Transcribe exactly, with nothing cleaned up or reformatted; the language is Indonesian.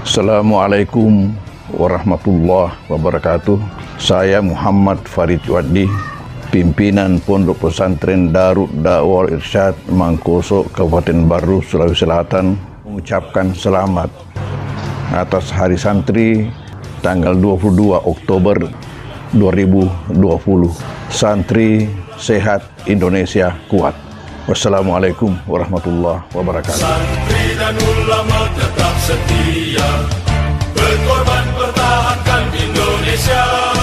Assalamualaikum warahmatullahi wabarakatuh. Saya Muhammad Farid Waddi, pimpinan Pondok Pesantren Darud Da'wah Irsyad Mangkoso, Kabupaten Baru, Sulawesi Selatan, mengucapkan selamat atas Hari Santri tanggal dua puluh dua Oktober dua ribu dua puluh. Santri sehat, Indonesia kuat. Wassalamualaikum warahmatullahi wabarakatuh. Santri dan ulama tetap setia, berkorban pertahankan Indonesia.